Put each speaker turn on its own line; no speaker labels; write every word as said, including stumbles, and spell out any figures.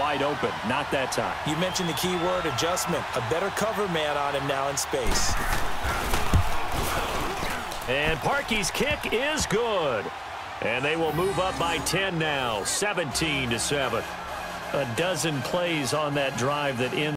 wide open. Not that time.
You mentioned the key word, adjustment. A better cover man on him now in space.
And Parkey's kick is good. And they will move up by ten now, seventeen to seven. A dozen plays on that drive that ends.